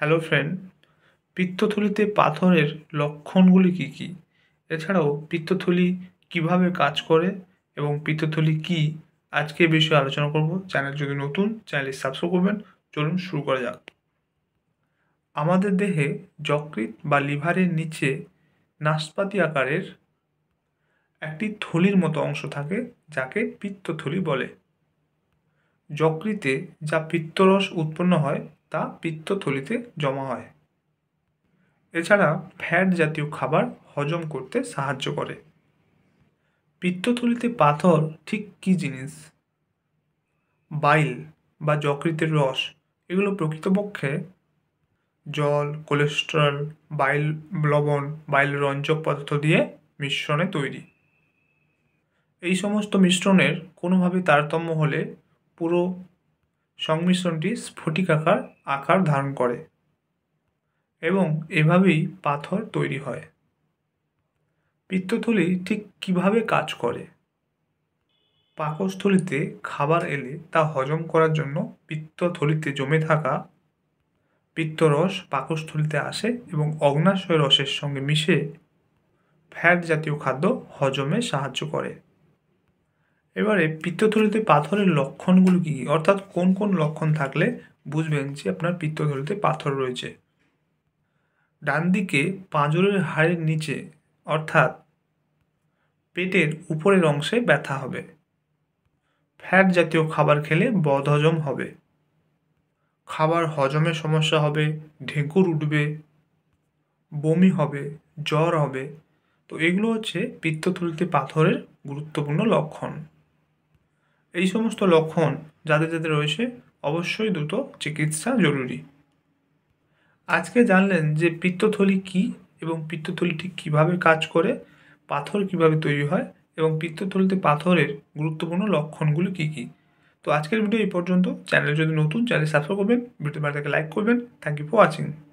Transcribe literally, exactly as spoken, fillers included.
Hello friend, পিত্তথলিতে পাথরের লক্ষণগুলি কী কী? এছাড়াও পিত্তথলি কীভাবে কাজ করে এবং পিত্তথলি কী, আজকে এ বিষয়ে আলোচনা করব। চ্যানেল যদি নতুন, চ্যানেলটি সাবস্ক্রাইব করবেন। চলুন শুরু করা যাক। আমাদের দেহে যকৃৎ বা লিভারের নিচে নাশপাতি আকারের একটি থলির মতো অংশ থাকে, যাকে পিত্তথলি বলে। যকৃতে যা পিত্তরস উৎপন্ন হয় তা পিত্তথলিতে জমা হয়। এছাড়া ফ্যাট জাতীয় খাবার হজম করতে সাহায্য করে। পিত্তথলিতে পাথর ঠিক কী জিনিস? বাইল বা যকৃতের রস, এগুলো প্রকৃতপক্ষে জল, কোলেস্টেরল, বাইল লবণ, বাইল রঞ্জক পদার্থ দিয়ে মিশ্রণে তৈরি। এই সমস্ত মিশ্রণের কোনোভাবে তারতম্য হলে পুরো সংমিশ্রণটি স্ফটিকাকার আকার ধারণ করে এবং এভাবেই পাথর তৈরি হয়। পিত্তথলি ঠিক কীভাবে কাজ করে? পাকস্থলিতে খাবার এলে তা হজম করার জন্য পিত্তথলিতে জমে থাকা পিত্তরস পাকস্থলিতে আসে এবং অগ্ন্যাশয় রসের সঙ্গে মিশে ফ্যাট জাতীয় খাদ্য হজমে সাহায্য করে। এবারে পিত্তথলিতে পাথরের লক্ষণগুলো কী, অর্থাৎ কোন কোন লক্ষণ থাকলে বুঝবেন যে আপনার পিত্তথলিতে পাথর রয়েছে। ডান দিকে পাঁজরের হাড়ের নিচে অর্থাৎ পেটের উপরের অংশে ব্যথা হবে। ফ্যাট জাতীয় খাবার খেলে বদহজম হবে। খাবার হজমে সমস্যা হবে, ঢেঁকুর উঠবে, বমি হবে, জ্বর হবে। তো এগুলো হচ্ছে পিত্তথলিতে পাথরের গুরুত্বপূর্ণ লক্ষণ। এই সমস্ত লক্ষণ যাদের যাদের রয়েছে, অবশ্যই দ্রুত চিকিৎসা জরুরি। আজকে জানলেন যে পিত্তথলি কী এবং পিত্তথলি ঠিক কীভাবে কাজ করে, পাথর কীভাবে তৈরি হয় এবং পিত্তথলিতে পাথরের গুরুত্বপূর্ণ লক্ষণগুলি কী কী। তো আজকের ভিডিও এই পর্যন্ত। চ্যানেল যদি নতুন, চ্যানেল সাবস্ক্রাইব করবেন, ভিডিও ভালো লাগলে লাইক করবেন। Thank you for watching.